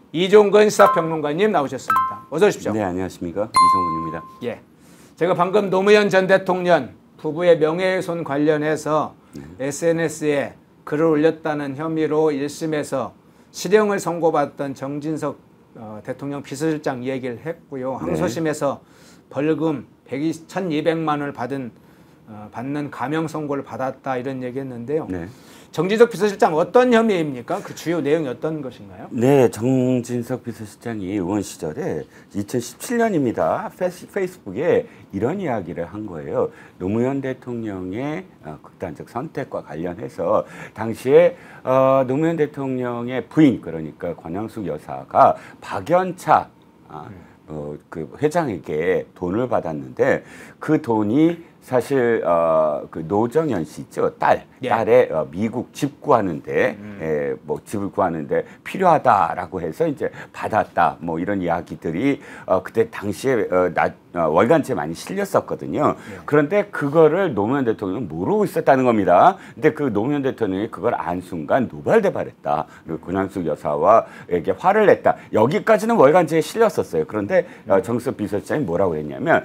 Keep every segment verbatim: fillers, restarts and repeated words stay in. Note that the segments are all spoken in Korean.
이종근 시사평론가님 나오셨습니다. 어서 오십시오. 네, 안녕하십니까. 이종근입니다. 예, 제가 방금 노무현 전 대통령 부부의 명예훼손 관련해서 네. 에스엔에스에 글을 올렸다는 혐의로 일 심에서 실형을 선고받던 정진석 어, 대통령 비서실장 얘기를 했고요. 항소심에서 네. 벌금 천이백만 원을 받은 어, 받는 감형 선고를 받았다 이런 얘기했는데요. 네. 정진석 비서실장 어떤 혐의입니까? 그 주요 내용이 어떤 것인가요? 네, 정진석 비서실장이 의원 시절에 이천십칠 년입니다. 페이스북에 이런 이야기를 한 거예요. 노무현 대통령의 극단적 선택과 관련해서 당시에 어, 노무현 대통령의 부인 그러니까 권양숙 여사가 박연차 아, 어, 그 회장에게 돈을 받았는데 그 돈이 사실 어, 그 노정연 씨 있죠, 딸 예. 딸의 어, 미국 집 구하는데 음. 에, 뭐 집을 구하는데 필요하다라고 해서 이제 받았다 뭐 이런 이야기들이 어, 그때 당시에 어, 나, 어, 월간지에 많이 실렸었거든요. 예. 그런데 그거를 노무현 대통령은 모르고 있었다는 겁니다. 근데 그 노무현 대통령이 그걸 안 순간 노발대발했다. 그리고 권양숙 여사와에게 화를 냈다. 여기까지는 월간지에 실렸었어요. 그런데 음. 어, 정석 비서실장이 뭐라고 했냐면.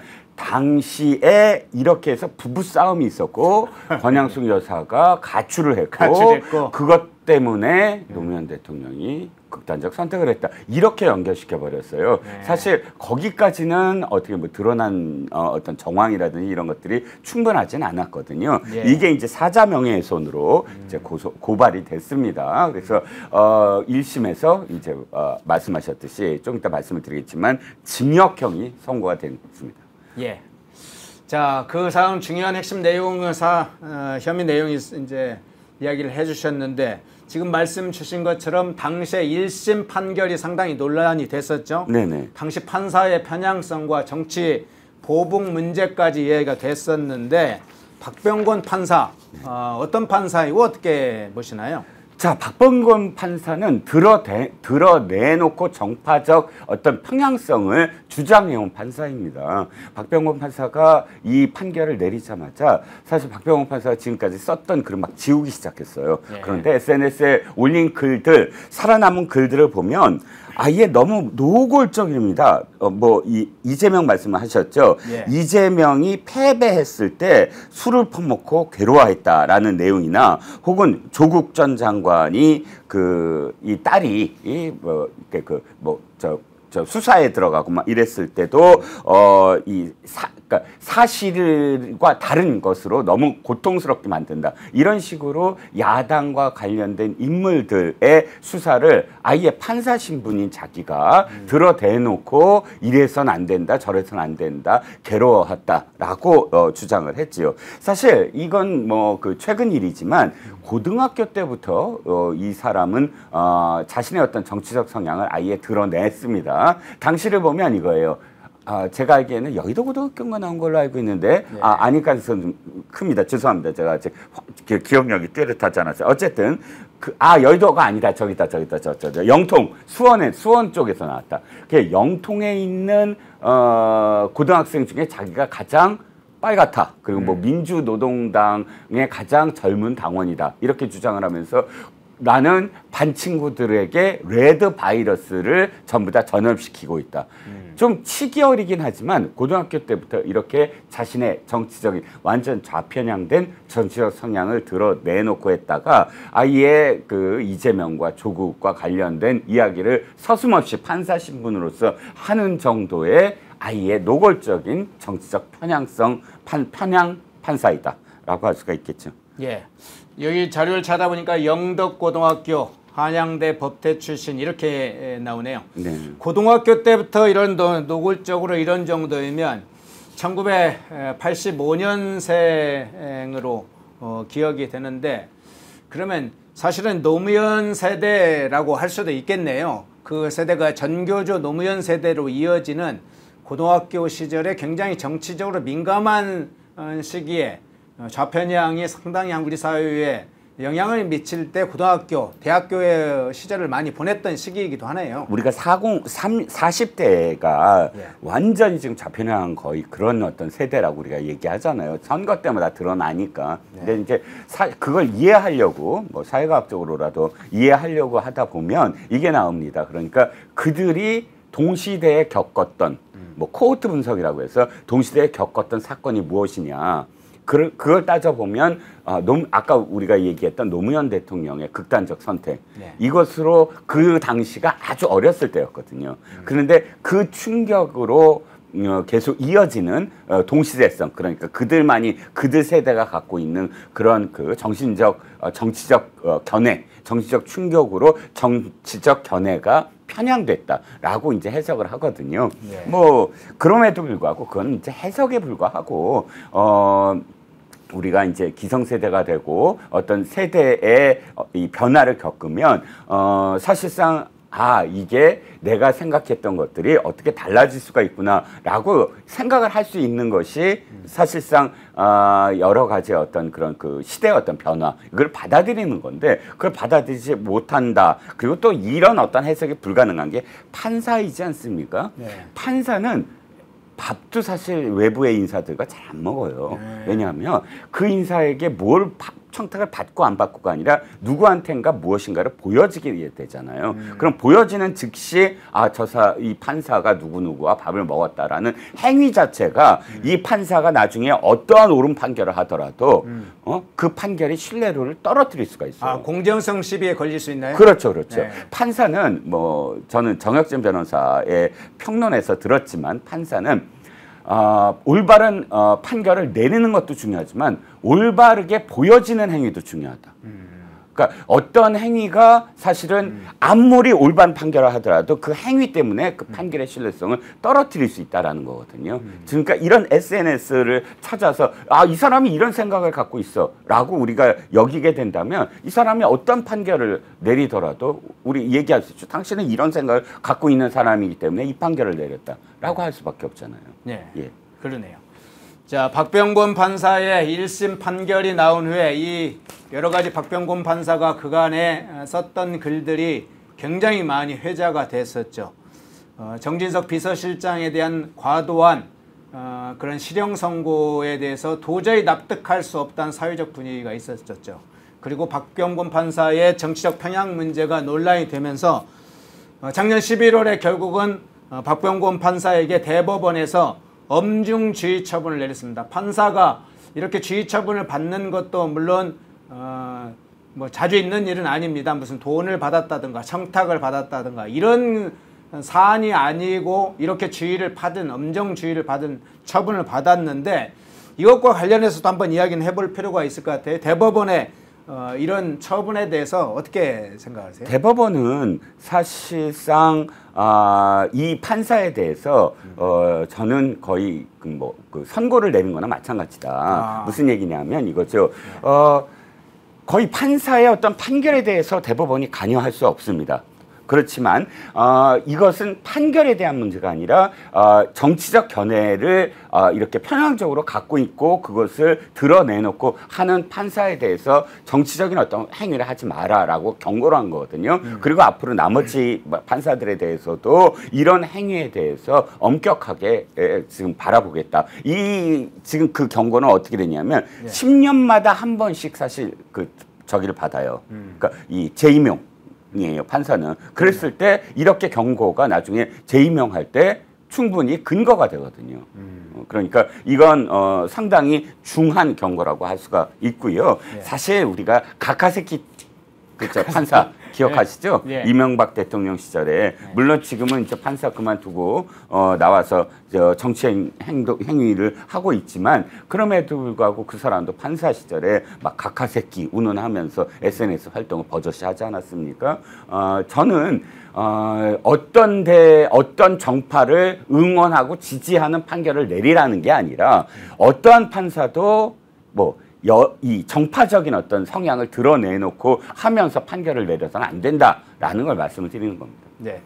당시에 이렇게 해서 부부싸움이 있었고 권양숙 여사가 가출을 했고 가출했고. 그것 때문에 노무현 대통령이 극단적 선택을 했다. 이렇게 연결시켜 버렸어요. 네. 사실 거기까지는 어떻게 뭐 드러난 어, 어떤 정황이라든지 이런 것들이 충분하진 않았거든요. 네. 이게 이제 사자 명예훼손으로 음. 이제 고소, 고발이 됐습니다. 그래서 어, 일 심에서 이제 어, 말씀하셨듯이 좀 이따 말씀을 드리겠지만 징역형이 선고가 됐습니다. 예. 자, 그 사항 중요한 핵심 내용을 사, 어, 혐의 내용이 이제 이야기를 해주셨는데 지금 말씀 주신 것처럼 당시에 일 심 판결이 상당히 논란이 됐었죠. 네네. 당시 판사의 편향성과 정치 보복 문제까지 이해가 됐었는데 박병건 판사 어, 어떤 판사이고 어떻게 보시나요? 자, 박병건 판사는 드러내, 드러내놓고 정파적 어떤 평양성을 주장해온 판사입니다. 박병건 판사가 이 판결을 내리자마자 사실 박병건 판사가 지금까지 썼던 글을 막 지우기 시작했어요. 네. 그런데 에스엔에스에 올린 글들, 살아남은 글들을 보면 아예 너무 노골적입니다. 어, 뭐, 이, 이재명 말씀을 하셨죠. 예. 이재명이 패배했을 때 술을 퍼먹고 괴로워했다라는 내용이나 혹은 조국 전 장관이 그, 이 딸이, 이, 뭐, 이렇게 그, 뭐, 저, 저 수사에 들어가고 막 이랬을 때도 어, 이 사, 그러니까 사실과 다른 것으로 너무 고통스럽게 만든다. 이런 식으로 야당과 관련된 인물들의 수사를 아예 판사 신분인 자기가 음. 드러대놓고 이래선 안 된다, 저래선 안 된다, 괴로워했다라고 어, 주장을 했지요. 사실 이건 뭐 그 최근 일이지만 고등학교 때부터 어, 이 사람은 어, 자신의 어떤 정치적 성향을 아예 드러냈습니다. 당시를 보면 이거예요. 아, 제가 알기에는 여의도 고등학교가 나온 걸로 알고 있는데 네. 아, 아닐 가능성이 좀 큽니다. 죄송합니다. 제가 아직 기억력이 뚜렷하지 않았어요. 어쨌든 그, 아 여의도가 아니다. 저기다 저기다 저, 저, 저 영통 수원에 수원 쪽에서 나왔다. 그 영통에 있는 어, 고등학생 중에 자기가 가장 빨갛다. 그리고 뭐 민주노동당의 가장 젊은 당원이다. 이렇게 주장을 하면서 나는 반 친구들에게 레드 바이러스를 전부 다 전염시키고 있다. 음. 좀 치기 어리긴 하지만 고등학교 때부터 이렇게 자신의 정치적인 완전 좌편향된 정치적 성향을 드러내놓고 했다가 아예 그 이재명과 조국과 관련된 이야기를 서슴없이 판사 신분으로서 하는 정도의 아예 노골적인 정치적 편향성 판, 편향 판사이다라고 할 수가 있겠죠. 예. 여기 자료를 찾아보니까 영덕고등학교, 한양대 법대 출신 이렇게 나오네요. 네. 고등학교 때부터 이런 노골적으로 이런 정도이면 천구백팔십오 년생으로 어, 기억이 되는데 그러면 사실은 노무현 세대라고 할 수도 있겠네요. 그 세대가 전교조 노무현 세대로 이어지는 고등학교 시절에 굉장히 정치적으로 민감한 시기에 좌편향이 상당히 우리 사회에 영향을 미칠 때 고등학교, 대학교의 시절을 많이 보냈던 시기이기도 하네요. 우리가 사십, 사십 대가 예. 완전히 지금 좌편향 거의 그런 어떤 세대라고 우리가 얘기하잖아요. 선거 때마다 드러나니까. 네. 근데 이제 사, 그걸 이해하려고 뭐 사회과학적으로라도 이해하려고 하다 보면 이게 나옵니다. 그러니까 그들이 동시대에 겪었던 음. 뭐 코호트 분석이라고 해서 동시대에 겪었던 사건이 무엇이냐. 그걸, 그걸 따져보면 어, 노, 아까 우리가 얘기했던 노무현 대통령의 극단적 선택 네. 이것으로 그 당시가 아주 어렸을 때였거든요. 음. 그런데 그 충격으로 어, 계속 이어지는 어, 동시대성 그러니까 그들만이 그들 세대가 갖고 있는 그런 그 정신적 어, 정치적 어, 견해 정치적 충격으로 정치적 견해가 편향됐다라고 이제 해석을 하거든요. 네. 뭐 그럼에도 불구하고 그건 이제 해석에 불과하고 어 우리가 이제 기성세대가 되고 어떤 세대의 이 변화를 겪으면 어 사실상 아 이게 내가 생각했던 것들이 어떻게 달라질 수가 있구나라고 생각을 할 수 있는 것이 사실상 어, 여러 가지 어떤 그런 그 시대의 어떤 변화 이걸 받아들이는 건데 그걸 받아들이지 못한다. 그리고 또 이런 어떤 해석이 불가능한 게 판사이지 않습니까? 네. 판사는 밥도 사실 외부의 인사들과 잘 안 먹어요. 네. 왜냐하면 그 인사에게 뭘 청탁을 받고 안 받고가 아니라 누구한텐가 무엇인가를 보여지게 되잖아요. 음. 그럼 보여지는 즉시 아, 저 사, 이 판사가 누구누구와 밥을 먹었다라는 행위 자체가 음. 이 판사가 나중에 어떠한 옳은 판결을 하더라도 음. 어? 그 판결이 신뢰도를 떨어뜨릴 수가 있어요. 아, 공정성 시비에 걸릴 수 있나요? 그렇죠. 그렇죠. 네. 판사는 뭐 저는 정혁진 변호사의 평론에서 들었지만 판사는 어, 올바른 어, 판결을 내리는 것도 중요하지만 올바르게 보여지는 행위도 중요하다. 음. 그러니까 어떤 행위가 사실은 음. 아무리 올바른 판결을 하더라도 그 행위 때문에 그 판결의 신뢰성을 떨어뜨릴 수 있다는 거거든요. 음. 그러니까 이런 에스엔에스를 찾아서 아, 이 사람이 이런 생각을 갖고 있어 라고 우리가 여기게 된다면 이 사람이 어떤 판결을 내리더라도 우리 얘기할 수 있죠. 당신은 이런 생각을 갖고 있는 사람이기 때문에 이 판결을 내렸다라고 할 수밖에 없잖아요. 네, 예. 그러네요. 자, 박병곤 판사의 일 심 판결이 나온 후에 이 여러 가지 박병곤 판사가 그간에 썼던 글들이 굉장히 많이 회자가 됐었죠. 어, 정진석 비서실장에 대한 과도한 어, 그런 실형 선고에 대해서 도저히 납득할 수 없다는 사회적 분위기가 있었죠. 그리고 박병곤 판사의 정치적 편향 문제가 논란이 되면서 어, 작년 십일월에 결국은 어, 박병곤 판사에게 대법원에서 엄중주의 처분을 내렸습니다. 판사가 이렇게 주의 처분을 받는 것도 물론 어, 뭐 자주 있는 일은 아닙니다. 무슨 돈을 받았다든가 청탁을 받았다든가 이런 사안이 아니고 이렇게 주의를 받은 엄정주의를 받은 처분을 받았는데 이것과 관련해서도 한번 이야기는 해볼 필요가 있을 것 같아요. 대법원의 어, 이런 처분에 대해서 어떻게 생각하세요? 대법원은 사실상 아, 이 판사에 대해서 음. 어, 저는 거의 그 뭐 그 선고를 내린 거나 마찬가지다. 아. 무슨 얘기냐면 이거죠. 네. 어, 거의 판사의 어떤 판결에 대해서 대법원이 관여할 수 없습니다. 그렇지만 어, 이것은 판결에 대한 문제가 아니라 어, 정치적 견해를 어, 이렇게 편향적으로 갖고 있고 그것을 드러내놓고 하는 판사에 대해서 정치적인 어떤 행위를 하지 마라라고 경고를 한 거거든요. 음. 그리고 앞으로 나머지 판사들에 대해서도 이런 행위에 대해서 엄격하게 에, 지금 바라보겠다. 이 지금 그 경고는 어떻게 되냐면 네. 십 년마다 한 번씩 사실 그 저기를 받아요. 음. 그러니까 이 재임용. 이에요 판사는. 그랬을 때 이렇게 경고가 나중에 재임용할 때 충분히 근거가 되거든요. 음. 그러니까 이건 어, 상당히 중한 경고라고 할 수가 있고요. 네. 사실 우리가 가카세키 그렇죠 판사 기억하시죠? 네. 네. 이명박 대통령 시절에 네. 물론 지금은 이제 판사 그만두고 어, 나와서 저 정치 행동 행위를 하고 있지만 그럼에도 불구하고 그 사람도 판사 시절에 막 가카세키 운운하면서 에스엔에스 활동을 버젓이 하지 않았습니까? 어, 저는 어, 어떤 대 어떤 정파를 응원하고 지지하는 판결을 내리라는 게 아니라 어떠한 판사도 뭐 여, 이 정파적인 어떤 성향을 드러내놓고 하면서 판결을 내려서는 안 된다라는 걸 말씀을 드리는 겁니다. 네,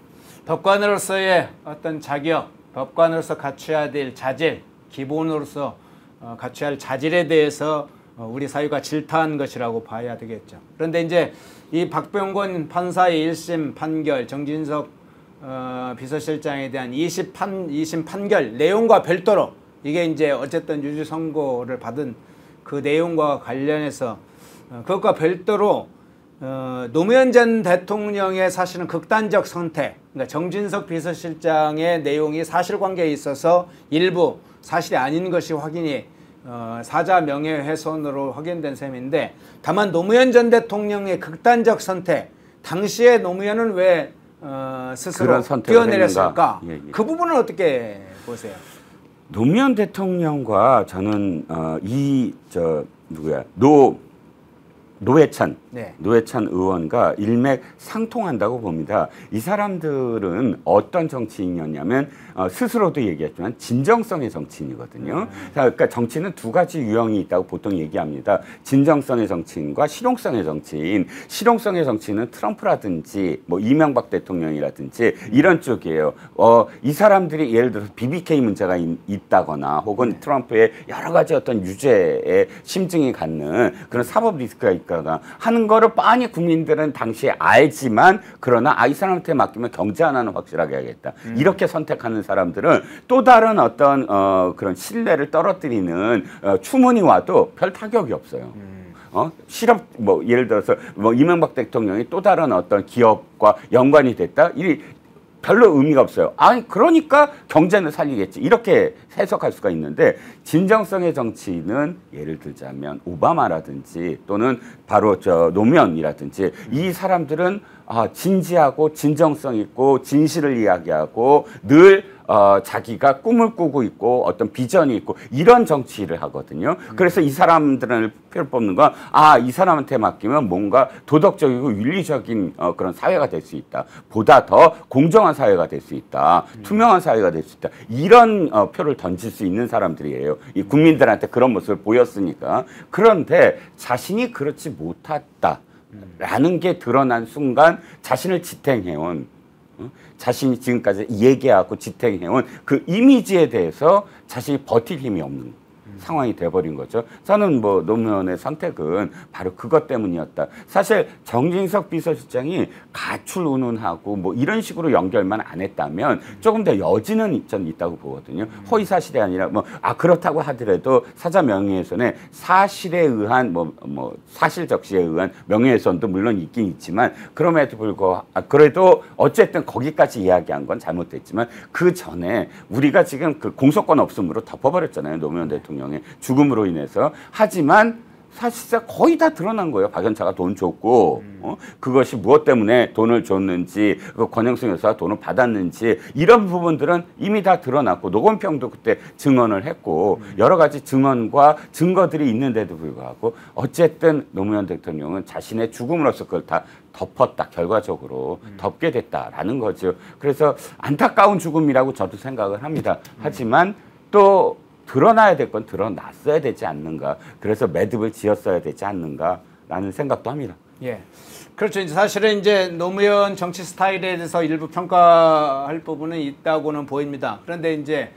법관으로서의 어떤 자격, 법관으로서 갖춰야 될 자질, 기본으로서 어, 갖춰야 할 자질에 대해서 우리 사회가 질타한 것이라고 봐야 되겠죠. 그런데 이제 이 박병권 판사의 일 심 판결, 정진석 어, 비서실장에 대한 이 심 판, 이 심 판결 내용과 별도로 이게 이제 어쨌든 유죄 선고를 받은 그 내용과 관련해서 어, 그것과 별도로 어, 노무현 전 대통령의 사실은 극단적 선택, 그러니까 정진석 비서실장의 내용이 사실관계에 있어서 일부 사실이 아닌 것이 확인이 어, 사자 명예훼손으로 확인된 셈인데, 다만 노무현 전 대통령의 극단적 선택, 당시에 노무현은 왜 어, 스스로 뛰어내렸을까? 예, 예. 그 부분은 어떻게 보세요? 노무현 대통령과 저는 어, 이 저 누구야 노 노회찬, 네. 노회찬 의원과 일맥 상통한다고 봅니다. 이 사람들은 어떤 정치인이었냐면 어, 스스로도 얘기했지만 진정성의 정치인이거든요. 음. 그러니까 정치는 두 가지 유형이 있다고 보통 얘기합니다. 진정성의 정치인과 실용성의 정치인. 실용성의 정치인은 트럼프라든지 뭐 이명박 대통령이라든지 이런 쪽이에요. 어, 이 사람들이 예를 들어서 비비케이 문제가 있, 있다거나 혹은 네. 트럼프의 여러 가지 어떤 유죄에 심증이 갖는 그런 사법 리스크가 있 하는 거를 뻔히 국민들은 당시에 알지만, 그러나 아, 이 사람한테 맡기면 경제 하나는 확실하게 해야겠다. 음. 이렇게 선택하는 사람들은 또 다른 어떤 어, 그런 신뢰를 떨어뜨리는 어, 추문이 와도 별 타격이 없어요. 음. 어? 실업, 뭐, 예를 들어서, 뭐, 이명박 대통령이 또 다른 어떤 기업과 연관이 됐다? 이 별로 의미가 없어요. 아니, 그러니까 경제는 살리겠지. 이렇게 해석할 수가 있는데, 진정성의 정치는 예를 들자면 오바마라든지 또는 바로 저 노무현이라든지 이 사람들은 아, 진지하고 진정성 있고 진실을 이야기하고 늘 어, 자기가 꿈을 꾸고 있고 어떤 비전이 있고 이런 정치를 하거든요. 그래서 이 사람들을 표를 뽑는 건 아, 이 사람한테 맡기면 뭔가 도덕적이고 윤리적인 어, 그런 사회가 될 수 있다. 보다 더 공정한 사회가 될 수 있다. 음. 투명한 사회가 될 수 있다. 이런 어, 표를 던질 수 있는 사람들이에요. 이 국민들한테 그런 모습을 보였으니까. 그런데 자신이 그렇지 못했다. 라는 게 드러난 순간 자신을 지탱해온, 어? 자신이 지금까지 얘기하고 지탱해온 그 이미지에 대해서 자신이 버틸 힘이 없는 음. 상황이 돼버린 거죠. 저는 뭐 노무현의 선택은 바로 그것 때문이었다. 사실 정진석 비서실장이 가출 운운하고 뭐 이런 식으로 연결만 안 했다면 조금 더 여지는 전 있다고 보거든요. 허위 사실이 아니라 뭐 아 그렇다고 하더라도 사자 명예훼손에 사실에 의한 뭐 뭐 사실 적시에 의한 명예훼손도 물론 있긴 있지만, 그럼에도 불구하고 아, 그래도 어쨌든 거기까지 이야기한 건 잘못됐지만 그 전에 우리가 지금 그 공소권 없음으로 덮어버렸잖아요. 노무현 대통령의 죽음으로 인해서. 하지만 사실상 거의 다 드러난 거예요. 박연차가 돈 줬고 음. 어? 그것이 무엇 때문에 돈을 줬는지, 그 권영승 여사가 돈을 받았는지 이런 부분들은 이미 다 드러났고, 노건평도 그때 증언을 했고 음. 여러 가지 증언과 증거들이 있는데도 불구하고 어쨌든 노무현 대통령은 자신의 죽음으로써 그걸 다 덮었다. 결과적으로 음. 덮게 됐다라는 거죠. 그래서 안타까운 죽음이라고 저도 생각을 합니다. 음. 하지만 또 드러나야 될 건 드러났어야 되지 않는가. 그래서 매듭을 지었어야 되지 않는가라는 생각도 합니다. 예, 그렇죠. 이제 사실은 이제 노무현 정치 스타일에 대해서 일부 평가할 부분은 있다고는 보입니다. 그런데 이제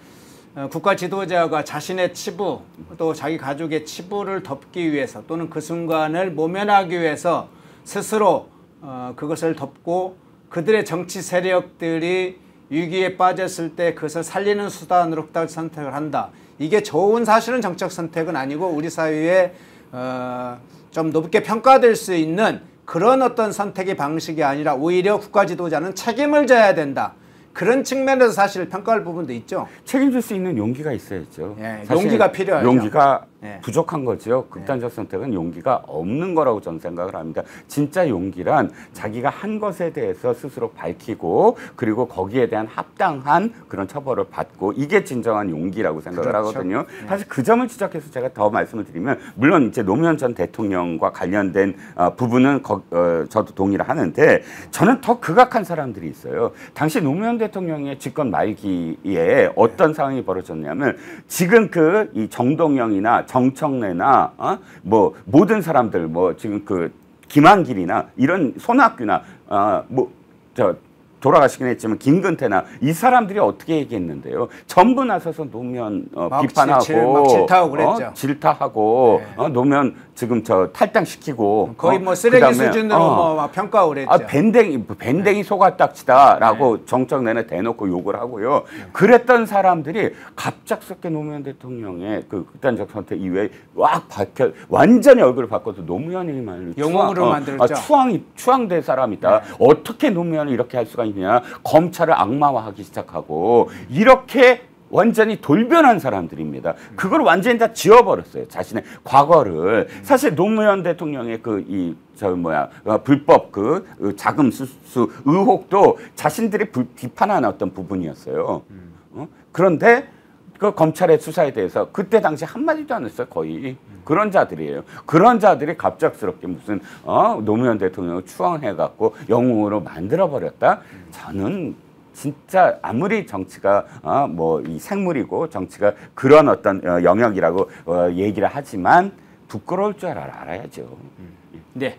국가 지도자가 자신의 치부 또 자기 가족의 치부를 덮기 위해서 또는 그 순간을 모면하기 위해서 스스로 어, 그것을 덮고 그들의 정치 세력들이 위기에 빠졌을 때 그것을 살리는 수단으로 그다지 선택을 한다. 이게 좋은 사실은 정책 선택은 아니고 우리 사회에 어, 좀 높게 평가될 수 있는 그런 어떤 선택의 방식이 아니라 오히려 국가 지도자는 책임을 져야 된다. 그런 측면에서 사실 평가할 부분도 있죠. 책임질 수 있는 용기가 있어야죠. 예, 용기가 필요하죠. 용기가 예. 부족한 거죠. 극단적 선택은 용기가 없는 거라고 저는 생각을 합니다. 진짜 용기란 자기가 한 것에 대해서 스스로 밝히고 그리고 거기에 대한 합당한 그런 처벌을 받고, 이게 진정한 용기라고 생각을 그렇죠. 하거든요. 예. 사실 그 점을 지적해서 제가 더 말씀을 드리면, 물론 이제 노무현 전 대통령과 관련된 어, 부분은 거, 어, 저도 동의를 하는데, 저는 더 극악한 사람들이 있어요. 당시 노무현 대통령의 집권 말기에 어떤 상황이 벌어졌냐면, 지금 그 이 정동영이나 정청래나 어? 뭐 모든 사람들 뭐 지금 그 김한길이나 이런 손학규나 어, 뭐 저 돌아가시긴 했지만 김근태나 이 사람들이 어떻게 얘기했는데요. 전부 나서서 노무현 어, 막 비판하고 질, 막 질타하고 그랬죠. 어, 질타하고 네. 어, 노무현 지금 저 탈당시키고 거의 뭐 쓰레기 그다음에, 수준으로 어, 뭐 막 평가하고 그랬죠. 아, 밴댕이, 밴댕이 소가딱지다라고 네. 정적 내내 대놓고 욕을 하고요. 네. 그랬던 사람들이 갑작스럽게 노무현 대통령의 그 극단적 선택 이후에 막 밝혀, 완전히 얼굴을 바꿔서 노무현이만 영웅으로 추앙, 만들었죠. 어, 아, 추앙이, 추앙될 사람이다. 네. 어떻게 노무현을 이렇게 할 수가 있냐. 검찰을 악마화하기 시작하고 이렇게 완전히 돌변한 사람들입니다. 그걸 완전히 다 지워버렸어요. 자신의 과거를. 사실 노무현 대통령의 그 이 저 뭐야 불법 그 자금 수수 의혹도 자신들이 불, 비판한 어떤 부분이었어요. 어? 그런데 그 검찰의 수사에 대해서 그때 당시 한마디도 안 했어요. 거의. 그런 자들이에요. 그런 자들이 갑작스럽게 무슨 어? 노무현 대통령을 추앙해갖고 영웅으로 만들어버렸다? 저는 진짜 아무리 정치가 어, 뭐 이 생물이고 정치가 그런 어떤 어, 영역이라고 어, 얘기를 하지만 부끄러울 줄 알아, 알아야죠. 네,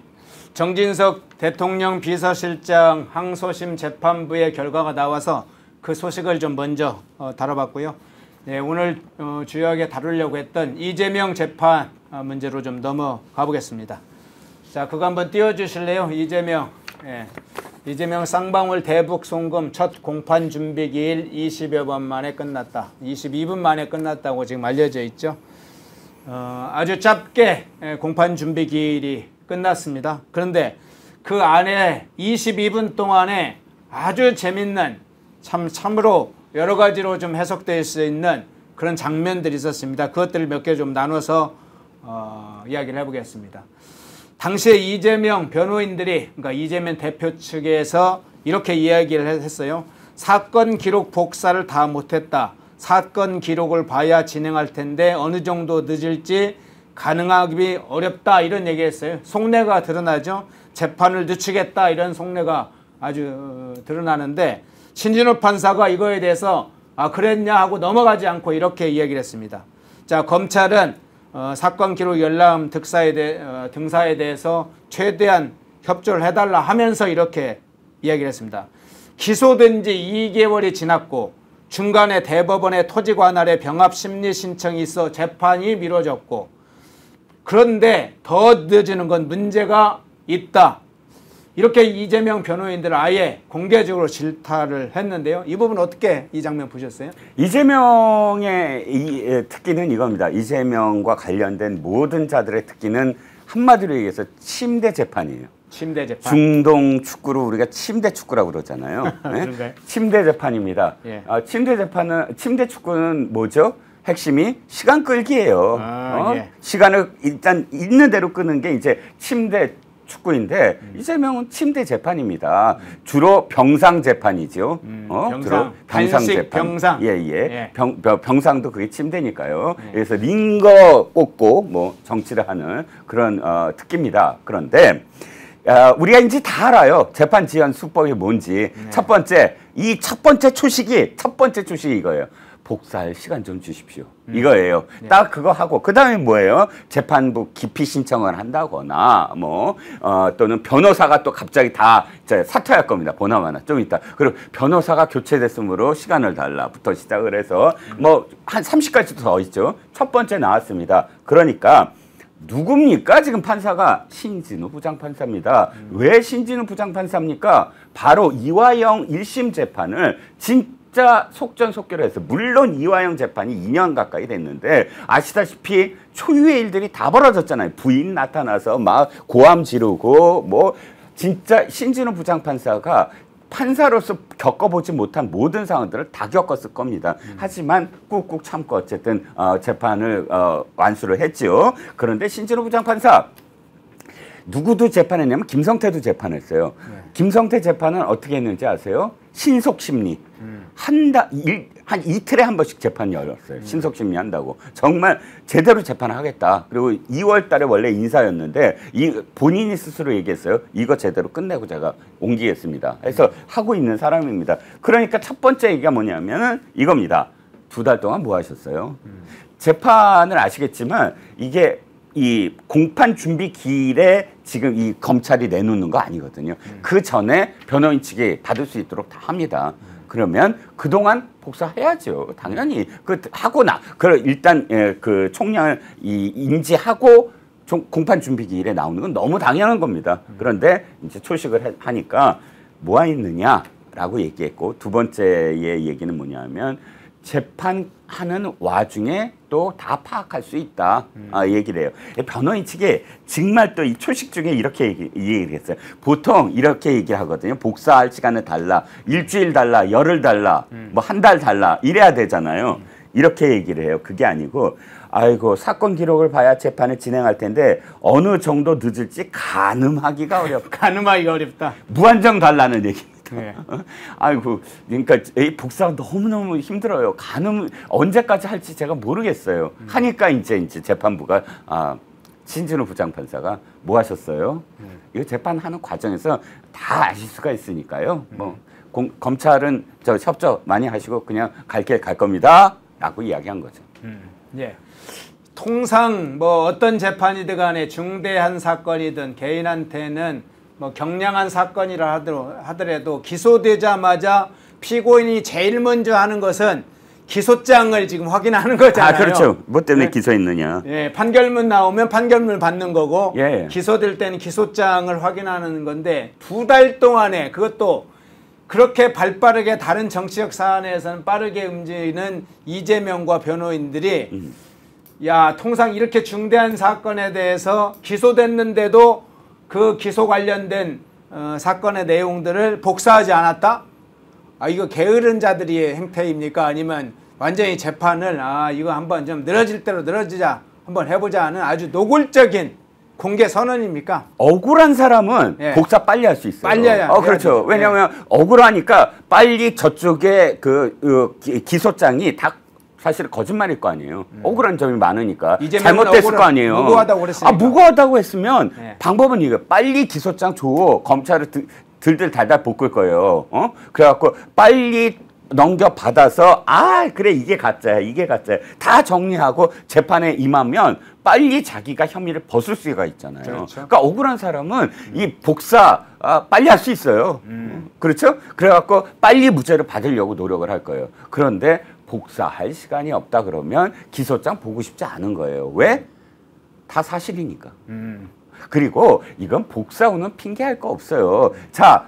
정진석 대통령 비서실장 항소심 재판부의 결과가 나와서 그 소식을 좀 먼저 어, 다뤄봤고요. 네, 오늘 어, 주요하게 다루려고 했던 이재명 재판 어, 문제로 좀 넘어가 보겠습니다. 자, 그거 한번 띄워주실래요? 이재명. 예. 이재명 쌍방울 대북 송금 첫 공판 준비 기일 이십여 번 만에 끝났다. 이십이 분 만에 끝났다고 지금 알려져 있죠. 어, 아주 짧게 공판 준비 기일이 끝났습니다. 그런데 그 안에 이십이 분 동안에 아주 재밌는 참 참으로 여러 가지로 좀 해석될 수 있는 그런 장면들이 있었습니다. 그것들을 몇 개 좀 나눠서 어, 이야기를 해보겠습니다. 당시에 이재명 변호인들이, 그러니까 이재명 대표 측에서 이렇게 이야기를 했어요. 사건 기록 복사를 다 못했다. 사건 기록을 봐야 진행할 텐데 어느 정도 늦을지 가능하기 어렵다. 이런 얘기했어요. 속내가 드러나죠. 재판을 늦추겠다. 이런 속내가 아주 드러나는데 신진호 판사가 이거에 대해서 아 그랬냐 하고 넘어가지 않고 이렇게 이야기를 했습니다. 자, 검찰은 어, 사건 기록 열람 득사에 대, 어, 등사에 대해서 최대한 협조를 해달라 하면서 이렇게 이야기를 했습니다. 기소된 지 이 개월이 지났고 중간에 대법원의 토지 관할에 병합 심리 신청이 있어 재판이 미뤄졌고 그런데 더 늦어지는 건 문제가 있다. 이렇게 이재명 변호인들은 아예 공개적으로 질타를 했는데요. 이 부분 어떻게 이 장면 보셨어요? 이재명의 이, 특기는 이겁니다. 이재명과 관련된 모든 자들의 특기는 한마디로 얘기해서 침대 재판이에요. 침대 재판. 중동 축구를 우리가 침대 축구라고 그러잖아요. 네? 침대 재판입니다. 예. 아, 침대 재판은 침대 축구는 뭐죠? 핵심이 시간 끌기예요. 아, 어? 예. 시간을 일단 있는 대로 끄는 게 이제 침대 축구인데 음. 이재명은 침대 재판입니다. 음. 주로 병상 재판이죠. 음, 어? 병상, 주로 병상 재판. 병상. 예, 예. 예. 병, 병상도 그게 침대니까요. 예. 그래서 링거 꽂고 뭐 정치를 하는 그런 어, 특기입니다. 그런데 어, 우리가 이제 다 알아요. 재판 지연 수법이 뭔지. 네. 첫 번째, 이 첫 번째 초식이 첫 번째 초식이 이거예요. 복사할 시간 좀 주십시오. 음. 이거예요. 네. 딱 그거 하고 그 다음에 뭐예요? 재판부 기피 신청을 한다거나 뭐 어, 또는 변호사가 또 갑자기 다 사퇴할 겁니다. 보나마나 좀 있다. 그리고 변호사가 교체됐으므로 시간을 달라부터 시작을 해서 음. 뭐 한 삼십 가지도 더 있죠. 첫 번째 나왔습니다. 그러니까 누굽니까? 지금 판사가 신진우 부장판사입니다. 음. 왜 신진우 부장판사입니까? 바로 이화영 일 심 재판을 진짜 속전속결로 해서 물론 이화영 재판이 이 년 가까이 됐는데 아시다시피 초유의 일들이 다 벌어졌잖아요. 부인 나타나서 막 고함 지르고 뭐 진짜 신진우 부장판사가 판사로서 겪어보지 못한 모든 상황들을 다 겪었을 겁니다. 음. 하지만 꾹꾹 참고 어쨌든 어, 재판을 어, 완수를 했죠. 그런데 신진호 부장판사 누구도 재판했냐면 김성태도 재판했어요. 네. 김성태 재판은 어떻게 했는지 아세요? 신속심리. 음. 한, 다, 일, 한 이틀에 한 번씩 재판이 열렸어요. 음. 신속심리 한다고. 정말 제대로 재판을 하겠다. 그리고 이월 달에 원래 인사였는데 이 본인이 스스로 얘기했어요. 이거 제대로 끝내고 제가 옮기겠습니다. 해서 음. 하고 있는 사람입니다. 그러니까 첫 번째 얘기가 뭐냐면 이겁니다. 두 달 동안 뭐 하셨어요? 음. 재판을 아시겠지만 이게 이 공판 준비 기일에 지금 이 검찰이 내놓는 거 아니거든요. 음. 그 전에 변호인 측이 받을 수 있도록 다 합니다. 음. 그러면 그동안 복사해야죠. 당연히 그 하고 나 그 일단 예, 그 총량을 이 인지하고 종, 공판 준비 기일에 나오는 건 너무 당연한 겁니다. 음. 그런데 이제 초식을 해, 하니까 뭐가 있느냐라고 얘기했고 두 번째의 얘기는 뭐냐면 재판하는 와중에 또 다 파악할 수 있다. 음. 아, 얘기를 해요. 변호인 측이 정말 또 이 초식 중에 이렇게 얘기, 얘기를 했어요. 보통 이렇게 얘기하거든요. 복사할 시간을 달라. 일주일 달라. 열흘 달라. 음. 뭐 한 달 달라. 이래야 되잖아요. 음. 이렇게 얘기를 해요. 그게 아니고 아이고 사건 기록을 봐야 재판을 진행할 텐데 어느 정도 늦을지 가늠하기가 어렵다. 가늠하기가 어렵다. 무한정 달라는 얘기. 네. 아이고, 그러니까 이 복사가 너무너무 힘들어요. 가늠 언제까지 할지 제가 모르겠어요. 음. 하니까 이제 이제 재판부가 아, 신진우 부장판사가 뭐 하셨어요? 음. 이거 재판하는 과정에서 다 아실 수가 있으니까요. 음. 뭐 공, 검찰은 저 협조 많이 하시고 그냥 갈 길 갈 겁니다라고 이야기한 거죠. 음. 예. 통상 뭐 어떤 재판이든 간에 중대한 사건이든 개인한테는 뭐 경량한 사건이라 하더라도 기소되자마자 피고인이 제일 먼저 하는 것은 기소장을 지금 확인하는 거잖아요. 아, 그렇죠. 뭐 때문에 네. 기소했느냐. 예, 판결문 나오면 판결문을 받는 거고 예. 기소될 때는 기소장을 확인하는 건데 두 달 동안에 그것도 그렇게 발빠르게 다른 정치적 사안에서는 빠르게 움직이는 이재명과 변호인들이 음. 야, 통상 이렇게 중대한 사건에 대해서 기소됐는데도 그 기소 관련된 어, 사건의 내용들을 복사하지 않았다? 아, 이거 게으른 자들의 행태입니까? 아니면 완전히 재판을 아, 이거 한번 좀 늘어질 대로 늘어지자 한번 해보자 하는 아주 노골적인 공개 선언입니까? 억울한 사람은 예. 복사 빨리 할 수 있어요. 빨리 해야 어, 그렇죠. 왜냐하면 예. 억울하니까 빨리 저쪽에 그, 그 기소장이 다 사실 거짓말일 거 아니에요. 음. 억울한 점이 많으니까 잘못됐을 거 아니에요. 무고하다고 그랬으니까. 아, 무고하다고 했으면 네. 방법은 이거 빨리 기소장 줘. 검찰을 드, 들들 달달 볶을 거예요. 어? 그래갖고 빨리 넘겨받아서 아 그래 이게 가짜야 이게 가짜야 다 정리하고 재판에 임하면 빨리 자기가 혐의를 벗을 수가 있잖아요. 그렇죠. 그러니까 억울한 사람은 음. 이 복사 아, 빨리 할 수 있어요. 음. 그렇죠? 그래갖고 빨리 무죄를 받으려고 노력을 할 거예요. 그런데 복사할 시간이 없다 그러면 기소장 보고 싶지 않은 거예요. 왜? 다 사실이니까. 음. 그리고 이건 복사오는 핑계할 거 없어요. 자,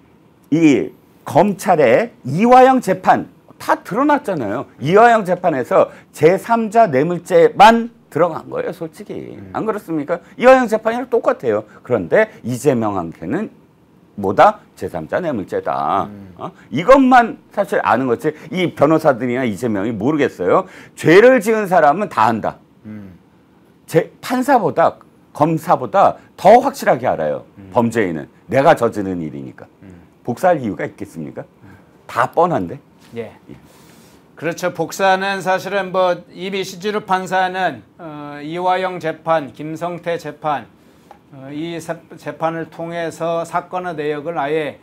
이 검찰의 이화영 재판 다 드러났잖아요. 이화영 재판에서 제삼자 뇌물죄만 들어간 거예요, 솔직히. 음. 안 그렇습니까? 이화영 재판이랑 똑같아요. 그런데 이재명한테는 뭐다? 제삼자 뇌물죄다. 음. 어? 이것만 사실 아는 거지. 이 변호사들이나 이재명이 모르겠어요. 죄를 지은 사람은 다 안다. 음. 제 판사보다 검사보다 더 확실하게 알아요. 음. 범죄인은 내가 저지른 일이니까. 음. 복사할 이유가 있겠습니까? 음. 다 뻔한데. 예. 예. 그렇죠. 복사는 사실은 뭐 이미 신진우 판사는 어, 이화영 재판, 김성태 재판 어, 이 재판을 통해서 사건의 내역을 아예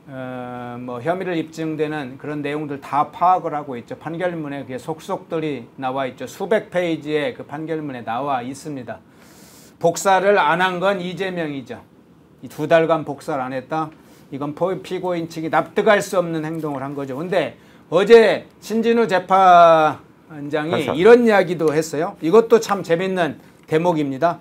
어, 뭐 혐의를 입증되는 그런 내용들 다 파악을 하고 있죠. 판결문에 그게 속속들이 나와 있죠. 수백 페이지의 그 판결문에 나와 있습니다. 복사를 안 한 건 이재명이죠. 이 두 달간 복사를 안 했다. 이건 피고인 측이 납득할 수 없는 행동을 한 거죠. 근데 어제 신진우 재판장이 그렇죠. 이런 이야기도 했어요. 이것도 참 재밌는 대목입니다.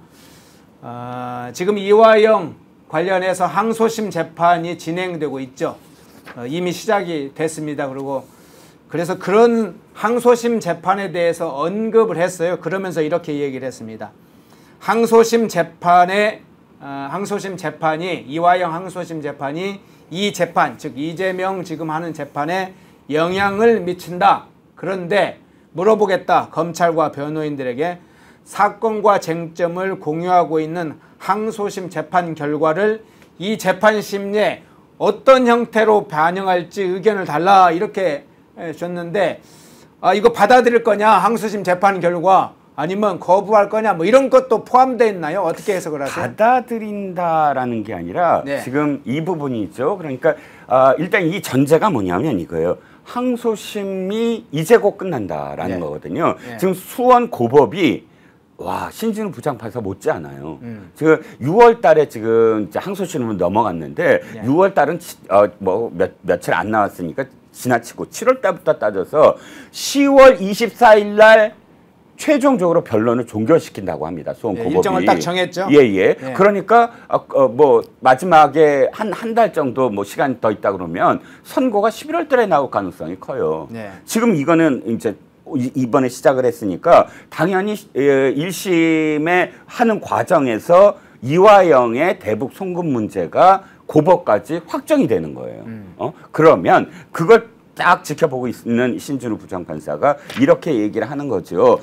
어, 지금 이화영 관련해서 항소심 재판이 진행되고 있죠. 어, 이미 시작이 됐습니다. 그리고 그래서 그런 항소심 재판에 대해서 언급을 했어요. 그러면서 이렇게 얘기를 했습니다. 항소심 재판에 어, 항소심 재판이 이화영 항소심 재판이 이 재판 즉 이재명 지금 하는 재판에 영향을 미친다. 그런데 물어보겠다. 검찰과 변호인들에게 사건과 쟁점을 공유하고 있는 항소심 재판 결과를 이 재판 심리에 어떤 형태로 반영할지 의견을 달라 이렇게 줬는데 아 이거 받아들일 거냐 항소심 재판 결과 아니면 거부할 거냐 뭐 이런 것도 포함되어 있나요? 어떻게 해석을 하세요? 받아들인다라는 게 아니라 네. 지금 이 부분이 있죠. 그러니까 어, 일단 이 전제가 뭐냐면 이거예요. 항소심이 이제 곧 끝난다라는 네. 거거든요. 네. 지금 수원 고법이 와, 신진우 부장판사 못지않아요. 음. 지금 유월 달에 지금 이제 항소심은 넘어갔는데 예. 유월 달은 어, 뭐 몇, 며칠 안 나왔으니까 지나치고 칠월 달부터 따져서 시월 이십사일 날 최종적으로 변론을 종결시킨다고 합니다. 소원고법이. 예, 일정을 딱 정했죠. 예예. 예. 예. 그러니까 어, 어, 뭐 마지막에 한 한 달 정도 뭐 시간이 더 있다 그러면 선고가 십일월 달에 나올 가능성이 커요. 예. 지금 이거는 이제 이번에 시작을 했으니까 당연히 일 심에 하는 과정에서 이화영의 대북 송금 문제가 고법까지 확정이 되는 거예요. 음. 어? 그러면 그걸 딱 지켜보고 있는 신진우 부장판사가 이렇게 얘기를 하는 거죠.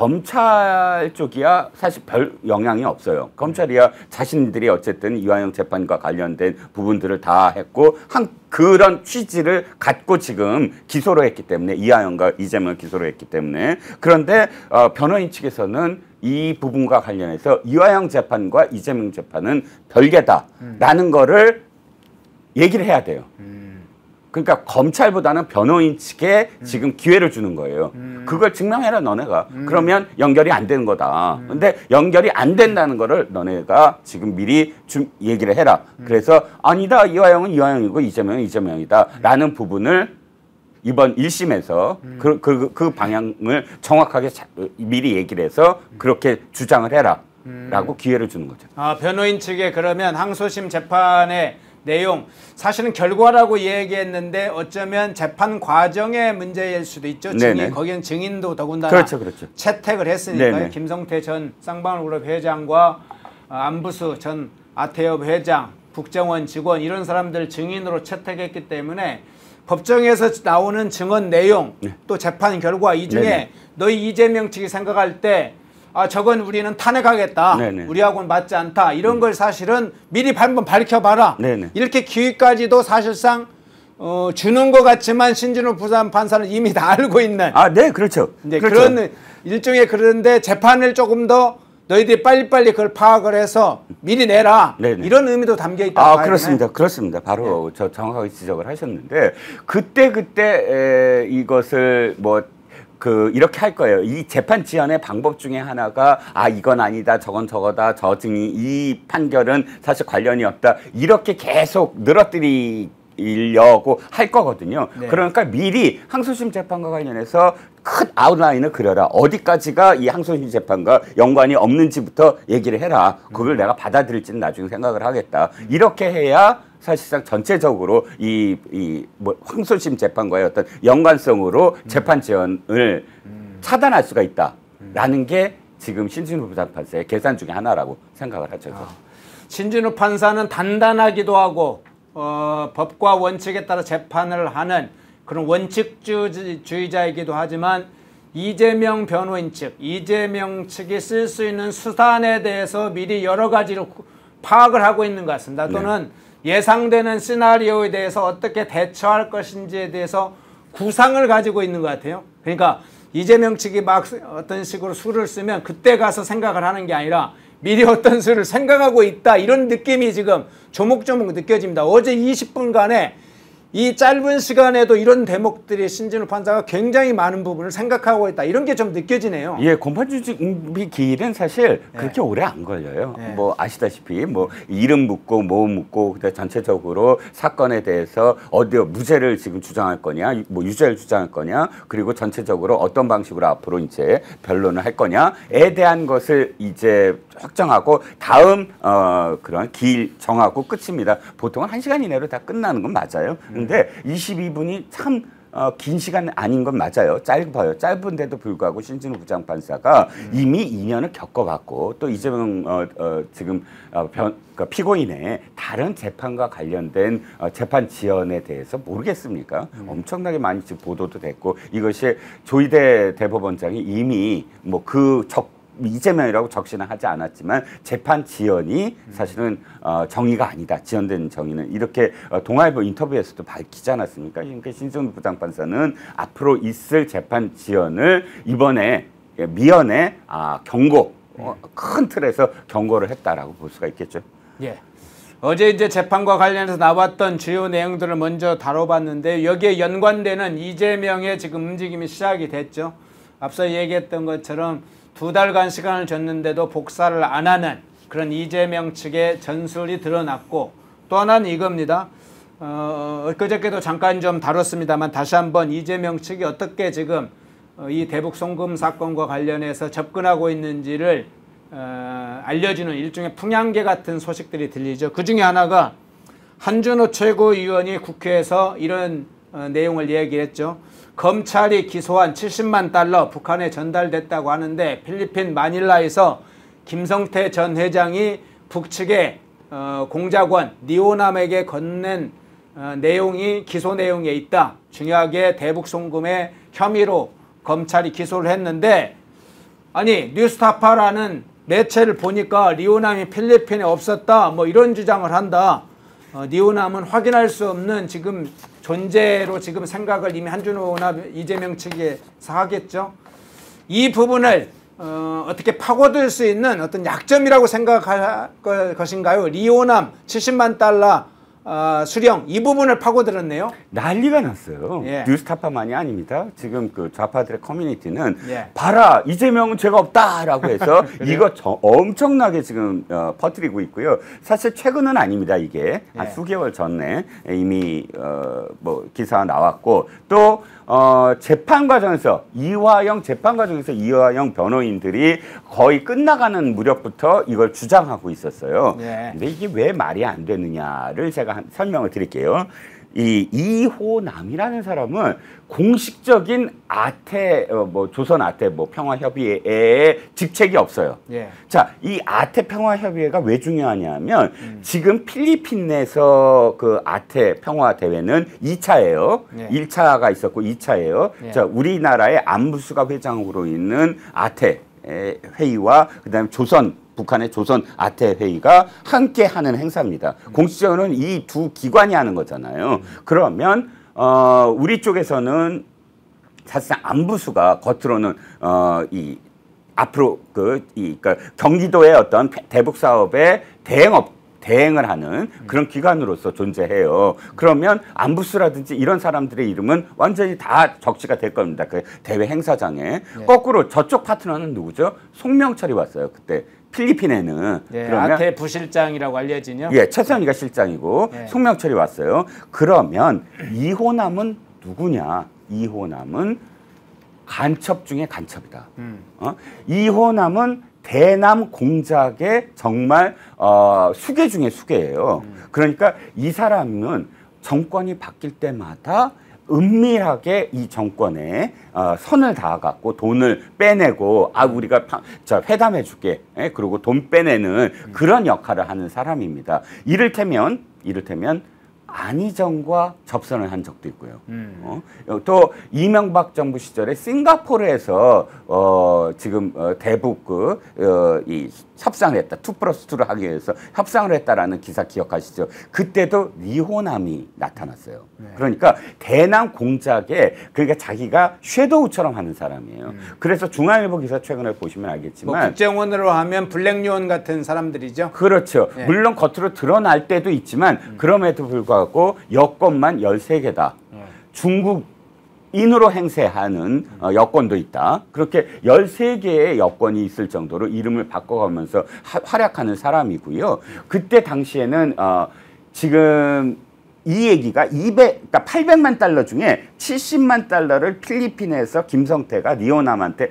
검찰 쪽이야 사실 별 영향이 없어요. 검찰이야 자신들이 어쨌든 이화영 재판과 관련된 부분들을 다 했고 한 그런 취지를 갖고 지금 기소를 했기 때문에 이화영과 이재명을 기소를 했기 때문에 그런데 어, 변호인 측에서는 이 부분과 관련해서 이화영 재판과 이재명 재판은 별개다라는 음. 거를 얘기를 해야 돼요. 음. 그러니까 검찰보다는 변호인 측에 음. 지금 기회를 주는 거예요. 음. 그걸 증명해라 너네가. 음. 그러면 연결이 안 되는 거다. 음. 근데 연결이 안 된다는 거를 너네가 지금 미리 좀 얘기를 해라. 음. 그래서 아니다. 이화영은 이화영이고 이재명은 이재명이다. 음. 라는 부분을 이번 일 심에서 음. 그, 그, 그 방향을 정확하게 자, 미리 얘기를 해서 그렇게 주장을 해라. 음. 라고 기회를 주는 거죠. 아, 변호인 측에 그러면 항소심 재판에 내용 사실은 결과라고 얘기했는데 어쩌면 재판 과정의 문제일 수도 있죠. 증인 거기는 증인도 더군다나 그렇죠, 그렇죠. 채택을 했으니까요. 김성태 전 쌍방울그룹 회장과 안부수 전 아태협 회장, 국정원 직원 이런 사람들 증인으로 채택했기 때문에 법정에서 나오는 증언 내용 네. 또 재판 결과 이 중에 네네. 너희 이재명 측이 생각할 때 아 저건 우리는 탄핵하겠다. 네네. 우리하고는 맞지 않다. 이런 음. 걸 사실은 미리 한번 밝혀봐라. 네네. 이렇게 기회까지도 사실상 어, 주는 것 같지만 신진우 부장판사는 이미 다 알고 있는. 아, 네, 그렇죠. 이제 그렇죠. 그런 일종의 그런데 재판을 조금 더 너희들이 빨리빨리 그걸 파악을 해서 미리 내라. 네네. 이런 의미도 담겨 있다. 아, 그렇습니다. 그렇습니다. 바로 네. 저 정확하게 지적을 하셨는데 그때 그때 에, 이것을 뭐 그 이렇게 할 거예요. 이 재판 지연의 방법 중에 하나가 아 이건 아니다 저건 저거다 저 증인 이 판결은 사실 관련이 없다 이렇게 계속 늘어뜨리려고 할 거거든요. 네. 그러니까 미리 항소심 재판과 관련해서 큰 아웃라인을 그려라. 어디까지가 이 항소심 재판과 연관이 없는지부터 얘기를 해라. 그걸 음. 내가 받아들일지는 나중에 생각을 하겠다. 음. 이렇게 해야 사실상 전체적으로 이, 이, 뭐, 항소심 재판과의 어떤 연관성으로 음. 재판 지연을 음. 차단할 수가 있다라는 음. 게 지금 신진우 부장판사의 계산 중에 하나라고 생각을 하죠. 아. 신진우 판사는 단단하기도 하고, 어, 법과 원칙에 따라 재판을 하는 그런 원칙주의자이기도 하지만 이재명 변호인 측, 이재명 측이 쓸 수 있는 수단에 대해서 미리 여러 가지로 파악을 하고 있는 것 같습니다. 또는 네. 예상되는 시나리오에 대해서 어떻게 대처할 것인지에 대해서 구상을 가지고 있는 것 같아요. 그러니까 이재명 측이 막 어떤 식으로 수를 쓰면 그때 가서 생각을 하는 게 아니라 미리 어떤 수를 생각하고 있다. 이런 느낌이 지금 조목조목 느껴집니다. 어제 이십 분간에 이 짧은 시간에도 이런 대목들이 신진우 판사가 굉장히 많은 부분을 생각하고 있다. 이런 게 좀 느껴지네요. 예, 공판준비 기일은 사실 그렇게 네. 오래 안 걸려요. 네. 뭐 아시다시피 뭐 이름 묻고 뭐 묻고 그다음 전체적으로 사건에 대해서 어디 무죄를 지금 주장할 거냐, 뭐 유죄를 주장할 거냐, 그리고 전체적으로 어떤 방식으로 앞으로 이제 변론을 할 거냐에 대한 것을 이제 확정하고 다음 어 그런 기일 정하고 끝입니다. 보통은 한 시간 이내로 다 끝나는 건 맞아요. 근데 이십이 분이 참 어, 긴 시간 아닌 건 맞아요. 짧아요. 짧은데도 불구하고 신진우 부장판사가 음. 이미 이 년을 겪어봤고 또 이재명 어, 어, 지금 어, 변, 그러니까 피고인의 다른 재판과 관련된 어, 재판 지연에 대해서 모르겠습니까? 음. 엄청나게 많이 지금 보도도 됐고 이것이 조희대 대법원장이 이미 뭐 그 적 이재명이라고 적시는 하지 않았지만 재판 지연이 사실은 어, 정의가 아니다. 지연된 정의는 이렇게 어, 동아일보 인터뷰에서도 밝히지 않았습니까? 그러니까 신진우 부장판사는 앞으로 있을 재판 지연을 이번에 미연에 아, 경고 어, 큰 틀에서 경고를 했다라고 볼 수가 있겠죠. 예. 어제 이제 재판과 관련해서 나왔던 주요 내용들을 먼저 다뤄봤는데 여기에 연관되는 이재명의 지금 움직임이 시작이 됐죠. 앞서 얘기했던 것처럼 두 달간 시간을 줬는데도 복사를 안 하는 그런 이재명 측의 전술이 드러났고, 또 하나는 이겁니다. 어, 엊그저께도 잠깐 좀 다뤘습니다만 다시 한번 이재명 측이 어떻게 지금 어, 이 대북 송금 사건과 관련해서 접근하고 있는지를 어, 알려주는 일종의 풍향계 같은 소식들이 들리죠. 그 중에 하나가 한준호 최고위원이 국회에서 이런 어, 내용을 얘기했죠. 검찰이 기소한 칠십만 달러 북한에 전달됐다고 하는데 필리핀 마닐라에서 김성태 전 회장이 북측의 어, 공작원 니오남에게 건넨 어, 내용이 기소 내용에 있다. 중요하게 대북 송금의 혐의로 검찰이 기소를 했는데, 아니 뉴스타파라는 매체를 보니까 리오남이 필리핀에 없었다 뭐 이런 주장을 한다. 어, 니오남은 확인할 수 없는 지금 존재로 지금 생각을 이미 한준호나 이재명 측에서 하겠죠. 이 부분을 어, 어떻게 파고들 수 있는 어떤 약점이라고 생각할 것인가요? 리오남 칠십만 달러 어, 수령 이 부분을 파고들었네요. 난리가 났어요. 예. 뉴스타파만이 아닙니다. 지금 그 좌파들의 커뮤니티는 예. 봐라 이재명은 죄가 없다라고 해서 이거 저, 엄청나게 지금 어, 퍼뜨리고 있고요. 사실 최근은 아닙니다. 이게 예. 한 수개월 전에 이미 어, 뭐 기사가 나왔고 또 어, 재판 과정에서 이화영 재판 과정에서 이화영 변호인들이 거의 끝나가는 무렵부터 이걸 주장하고 있었어요. 예. 근데 이게 왜 말이 안 되느냐를 제가 한, 설명을 드릴게요. 이 이호남이라는 사람은 공식적인 아태 어, 뭐 조선 아태 뭐 평화협의회에 직책이 없어요. 예. 자, 이 아태 평화협의회가 왜 중요하냐면 음. 지금 필리핀 내에서 그 아태 평화 대회는 이 차예요. 예. 일 차가 있었고 이 차예요. 예. 자, 우리나라의 안부수가 회장으로 있는 아태 회의와 그다음에 조선 북한의 조선 아태 회의가 함께 하는 행사입니다. 음. 공식적으로는 이 두 기관이 하는 거잖아요. 음. 그러면 어, 우리 쪽에서는 사실상 안부수가 겉으로는 어, 이 앞으로 그 이 그러니까 경기도의 어떤 대북 사업에 대행업 대행을 하는 그런 기관으로서 존재해요. 그러면 안부수라든지 이런 사람들의 이름은 완전히 다 적시가 될 겁니다. 그 대회 행사장에. 예. 거꾸로 저쪽 파트너는 누구죠? 송명철이 왔어요. 그때 필리핀에는. 예, 그러면 아태 부실장이라고 알려지죠. 예, 최선희가 실장이고 예. 송명철이 왔어요. 그러면 이호남은 누구냐? 이호남은 간첩 중에 간첩이다. 음. 어? 이호남은 대남 공작의 정말 어, 수괴 중에 수괴예요. 음. 그러니까 이 사람은 정권이 바뀔 때마다 은밀하게 이 정권에 어, 선을 다갖고 돈을 빼내고 아 우리가 파, 자 회담해줄게 예? 그리고 돈 빼내는 음. 그런 역할을 하는 사람입니다. 이를테면 이를테면 안희정과 접선을 한 적도 있고요. 음. 어? 또 이명박 정부 시절에 싱가포르에서 어, 지금 어, 대북 그, 어, 이 협상을 했다. 투 플러스 투를 하기 위해서 협상을 했다라는 기사 기억하시죠? 그때도 리호남이 나타났어요. 네. 그러니까 대남 공작에 그러니까 자기가 섀도우처럼 하는 사람이에요. 음. 그래서 중앙일보 기사 최근에 보시면 알겠지만 뭐 국정원으로 하면 블랙요원 같은 사람들이죠. 그렇죠. 네. 물론 겉으로 드러날 때도 있지만 음. 그럼에도 불구하고 여권만 열세 개다. 네. 중국 인으로 행세하는 어, 여권도 있다. 그렇게 열세 개의 여권이 있을 정도로 이름을 바꿔가면서 하, 활약하는 사람이고요. 그때 당시에는 어, 지금 이 얘기가 이백, 그러니까 팔백만 달러 중에 칠십만 달러를 필리핀에서 김성태가 리오남한테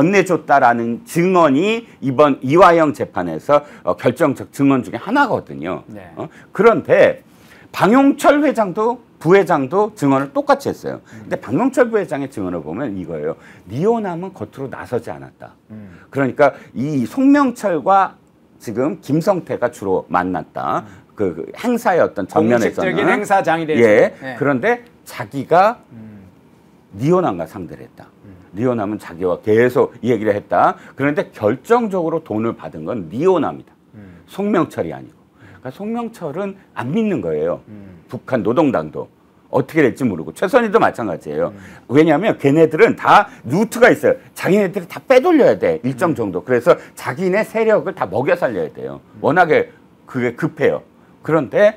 건네줬다라는 증언이 이번 이화영 재판에서 어, 결정적 증언 중에 하나거든요. 네. 어? 그런데 방용철 회장도 부회장도 증언을 똑같이 했어요. 음. 근데 방용철 부회장의 증언을 보면 이거예요. 리오남은 겉으로 나서지 않았다. 음. 그러니까 이 송명철과 지금 김성태가 주로 만났다. 음. 그, 그 행사의 어떤 정면에서는 공식적인 행사장이 되죠. 예. 네. 그런데 자기가 음. 리오남과 상대를 했다. 음. 리오남은 자기와 계속 이 얘기를 했다. 그런데 결정적으로 돈을 받은 건 리오남이다. 음. 송명철이 아니고. 그러니까 송명철은 안 믿는 거예요. 음. 북한 노동당도 어떻게 될지 모르고 최선희도 마찬가지예요. 음. 왜냐하면 걔네들은 다 루트가 있어요. 자기네들이 다 빼돌려야 돼. 일정 정도. 그래서 자기네 세력을 다 먹여 살려야 돼요. 음. 워낙에 그게 급해요. 그런데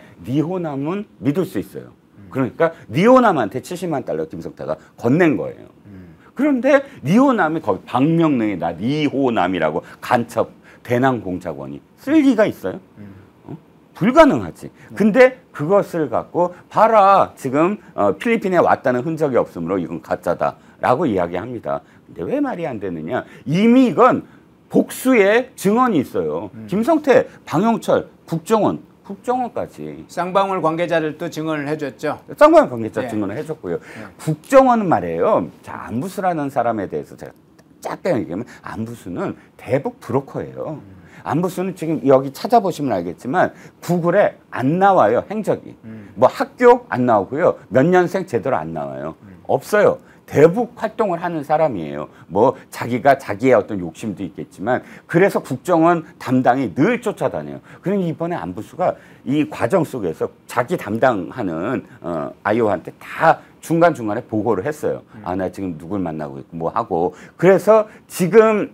리호남은 믿을 수 있어요. 음. 그러니까 리호남한테 칠십만 달러 김성태가 건넨 거예요. 음. 그런데 리호남이 거기 박명능이다, 리호남이라고 간첩 대남공작원이 쓸 리가 있어요? 어? 불가능하지. 근데 그것을 갖고 봐라, 지금 어, 필리핀에 왔다는 흔적이 없으므로 이건 가짜다라고 이야기합니다. 근데 왜 말이 안 되느냐? 이미 이건 복수의 증언이 있어요. 음. 김성태, 방영철, 국정원, 국정원까지. 쌍방울 관계자를 또 증언을 해줬죠. 쌍방울 관계자 네. 증언을 해줬고요. 네. 국정원은 말이에요. 자, 안부수라는 사람에 대해서 제가 짧게 얘기하면 안부수는 대북 브로커예요. 음. 안부수는 지금 여기 찾아보시면 알겠지만 구글에 안 나와요, 행적이. 음. 뭐 학교 안 나오고요. 몇 년생 제대로 안 나와요. 음. 없어요. 대북 활동을 하는 사람이에요. 뭐 자기가 자기의 어떤 욕심도 있겠지만 그래서 국정원 담당이 늘 쫓아다녀요. 그러니 이번에 안부수가 이 과정 속에서 자기 담당하는 어, 아이오한테 다 중간중간에 보고를 했어요. 음. 아, 나 지금 누굴 만나고 있고 뭐 하고. 그래서 지금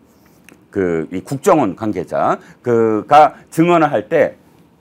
그 이 국정원 관계자 그가 증언을 할 때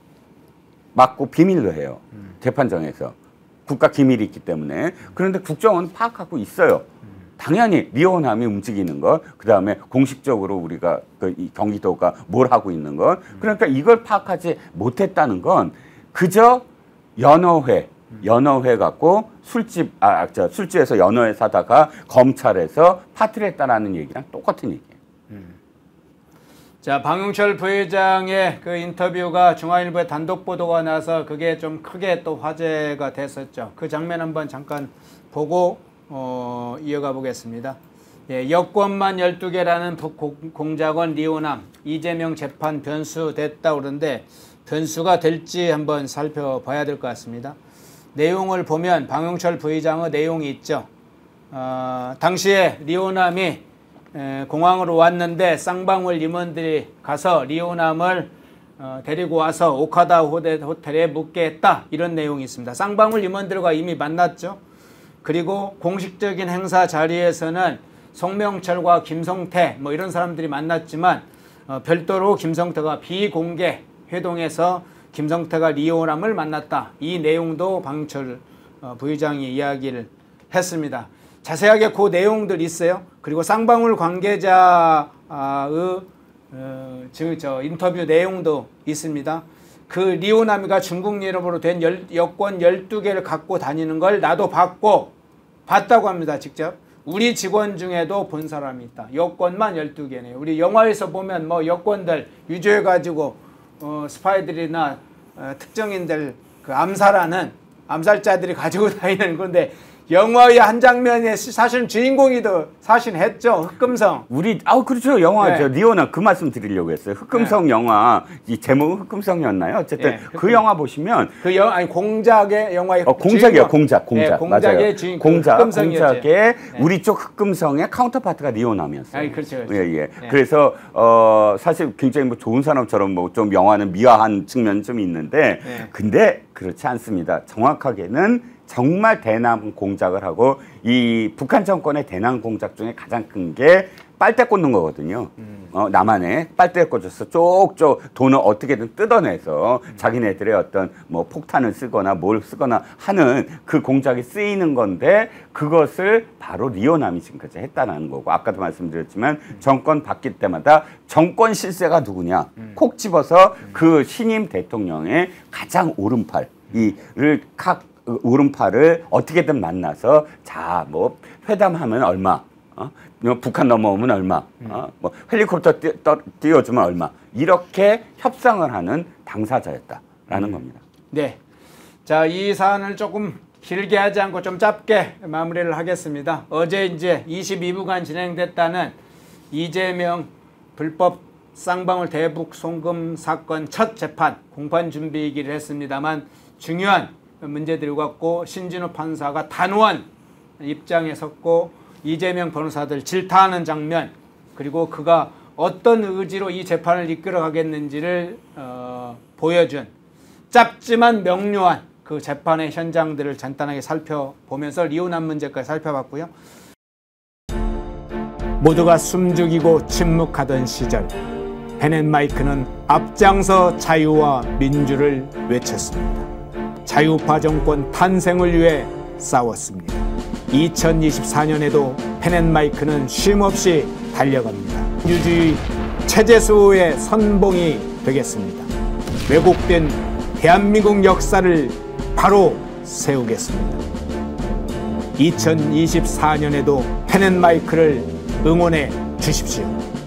맞고 비밀로 해요. 음. 재판정에서. 국가 기밀이 있기 때문에. 그런데 국정원 파악하고 있어요. 당연히 리호남이 움직이는 것, 그 다음에 공식적으로 우리가 그 이 경기도가 뭘 하고 있는 것. 그러니까 이걸 파악하지 못했다는 건 그저 연어회, 연어회 갖고 술집, 아, 저 술집에서 연어회 사다가 검찰에서 파티를 했다라는 얘기랑 똑같은 얘기예요. 음. 자, 방용철 부회장의 그 인터뷰가 중앙일보에 단독 보도가 나서 그게 좀 크게 또 화제가 됐었죠. 그 장면 한번 잠깐 보고 어, 이어가 보겠습니다. 예, 여권만 열두 개라는 북공작원 리호남 이재명 재판 변수됐다 그러는데 변수가 될지 한번 살펴봐야 될 것 같습니다. 내용을 보면 방용철 부회장의 내용이 있죠. 어, 당시에 리호남이 에, 공항으로 왔는데 쌍방울 임원들이 가서 리호남을 어, 데리고 와서 오카다 호텔, 호텔에 묵게 했다, 이런 내용이 있습니다. 쌍방울 임원들과 이미 만났죠. 그리고 공식적인 행사 자리에서는 송명철과 김성태 뭐 이런 사람들이 만났지만 어, 별도로 김성태가 비공개 회동에서 김성태가 리호남을 만났다, 이 내용도 방용철 어, 부회장이 이야기를 했습니다. 자세하게 그 내용들 있어요. 그리고 쌍방울 관계자의 어, 저, 저 인터뷰 내용도 있습니다. 그 리호남이가 중국 이름으로 된 열, 여권 열두 개를 갖고 다니는 걸 나도 봤고, 봤다고 합니다. 직접. 우리 직원 중에도 본 사람이 있다. 여권만 열두 개네요. 우리 영화에서 보면 뭐 여권들 유조해가지고 어, 스파이들이나 어, 특정인들 그 암살하는 암살자들이 가지고 다니는 건데, 영화의 한 장면에 사실 주인공이 더 사실 했죠. 흑금성. 우리 아 그렇죠, 영화죠. 네. 리호남 그 말씀 드리려고 했어요. 흑금성 네. 영화 이 제목은 흑금성이었나요? 어쨌든 네, 흑금. 그 영화 보시면 그 영 아니 공작의 영화의 어, 공작이요, 공작, 공작. 네, 공작의 맞아요. 주인공 공작, 공작의 네. 우리 쪽 흑금성의 카운터파트가 리호남이었어요. 아니 그렇죠, 그렇죠. 예, 예. 네. 그래서 어 사실 굉장히 뭐 좋은 사람처럼 뭐 좀 영화는 미화한 측면이 좀 있는데, 네. 근데 그렇지 않습니다. 정확하게는 정말 대남 공작을 하고, 이 북한 정권의 대남 공작 중에 가장 큰 게 빨대 꽂는 거거든요. 음. 어, 남한에 빨대 꽂아서 쪽쪽 돈을 어떻게든 뜯어내서 음. 자기네들의 어떤 뭐 폭탄을 쓰거나 뭘 쓰거나 하는 그 공작이 쓰이는 건데, 그것을 바로 리호남이 지금까지 했다는 거고, 아까도 말씀드렸지만 음. 정권 바뀔 때마다 정권 실세가 누구냐 음. 콕 집어서 음. 그 신임 대통령의 가장 오른팔 이를 칵 오른팔을 어떻게든 만나서, 자, 뭐 회담하면 얼마, 어? 북한 넘어오면 얼마, 어? 뭐 헬리콥터 띄, 띄워주면 얼마, 이렇게 협상을 하는 당사자였다라는 음. 겁니다. 네, 자, 이 사안을 조금 길게 하지 않고 좀 짧게 마무리를 하겠습니다. 어제 이제 이십이 부간 진행됐다는 이재명 불법 쌍방울 대북 송금 사건 첫 재판 공판 준비이기를 했습니다만, 중요한 문제들이 갖고 신진우 판사가 단호한 입장에 섰고 이재명 변호사들 질타하는 장면, 그리고 그가 어떤 의지로 이 재판을 이끌어 가겠는지를 어, 보여준 짧지만 명료한 그 재판의 현장들을 간단하게 살펴보면서 리호남 문제까지 살펴봤고요. 모두가 숨죽이고 침묵하던 시절, 펜앤마이크는 앞장서 자유와 민주를 외쳤습니다. 자유파 정권 탄생을 위해 싸웠습니다. 이천이십사 년에도 펜앤마이크는 쉼없이 달려갑니다. 민주주의 체제수호의 선봉이 되겠습니다. 왜곡된 대한민국 역사를 바로 세우겠습니다. 이천이십사 년에도 펜앤마이크를 응원해 주십시오.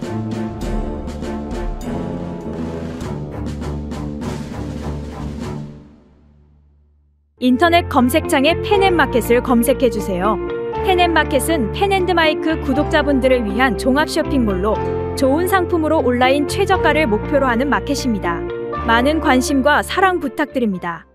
인터넷 검색창에 펜앤마켓을 검색해주세요. 펜앤마켓은 펜앤드마이크 구독자분들을 위한 종합 쇼핑몰로 좋은 상품으로 온라인 최저가를 목표로 하는 마켓입니다. 많은 관심과 사랑 부탁드립니다.